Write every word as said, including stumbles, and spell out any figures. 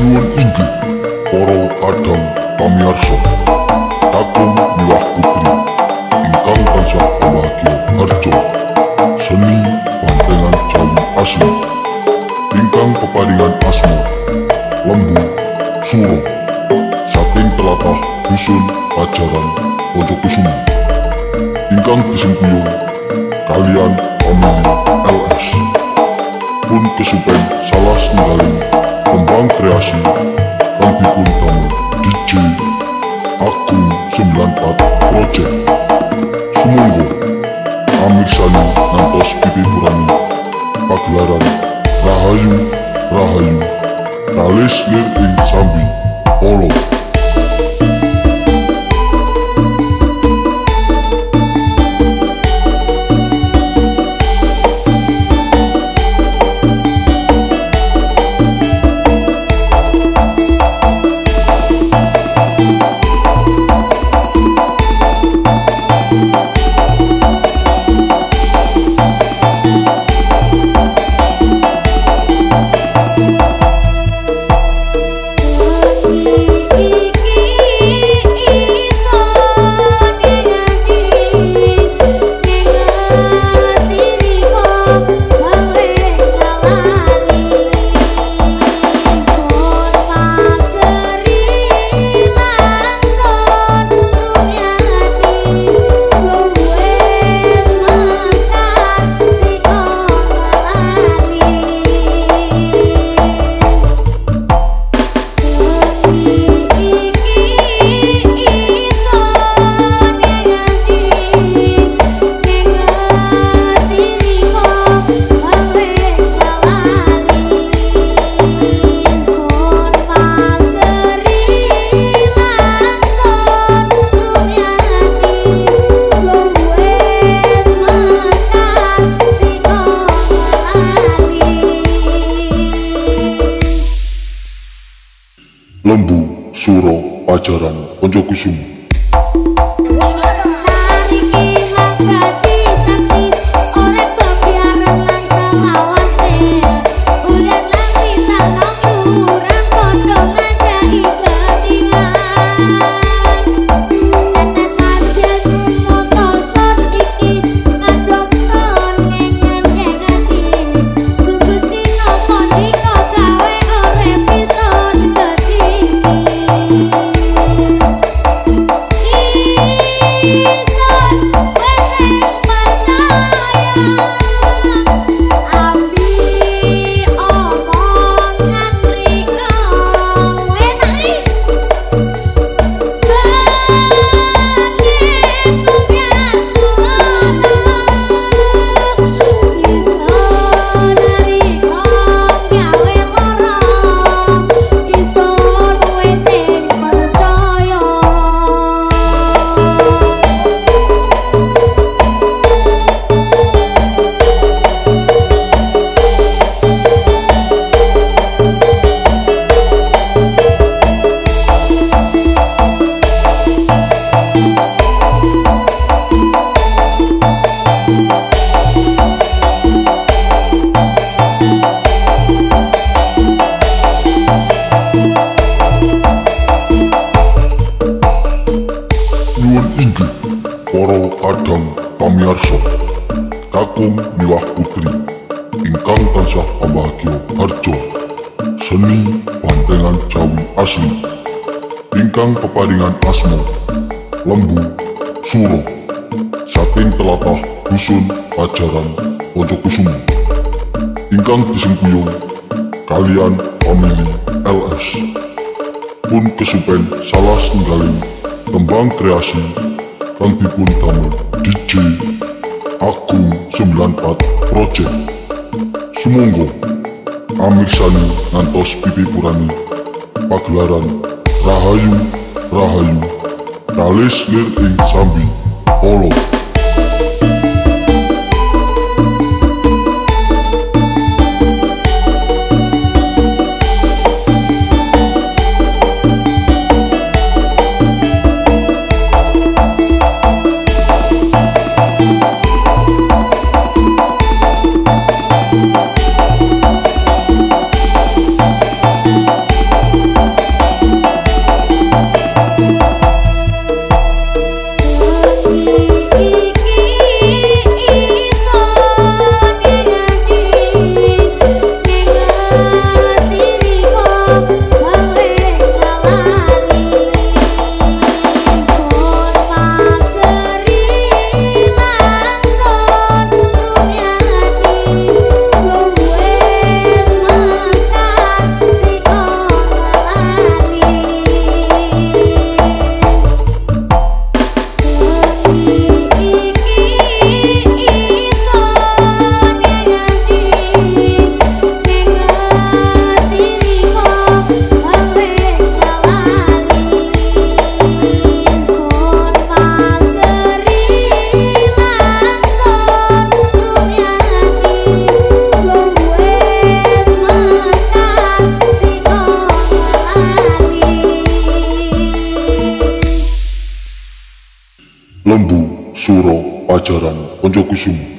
Nuwun inggih para kadang pamirsa kakung miwah putri ingkang tansah bahagia harjo seni bantengan Jawi asli ingkang peparingan asma Lembu Suro saking tlatah dusun Pajaran Wojokusuma ingkang disengkuyung kalian famili L S pun kesupen salah setunggaling kembang kreasi kang dipun damel D J Agung sembilan empat Project. Sumangga amirsani ngantos pipipurani pagelaran Rahayu Rahayu kalis lir ing sambi Polo. Lembu Suro Pajaran Wojokusuma. Inggih para kadang pamirsa kakung miwah putri ingkang tansah bahagia harjo seni bantengan Jawi asli ingkang peparingan asma Lembu Suro saking tlatah dusun Pajaran Wojokusuma ingkang disengkuyung kalian famili L S pun kesupen salah setunggaling kembang kreasi kang dipun damel D J Agung sembilan empat Project. Sumangga amirsani ngantos pipipurani pagelaran Rahayu Rahayu kalis lir ing sambi Polo. Suro Pajaran Poncokusumo.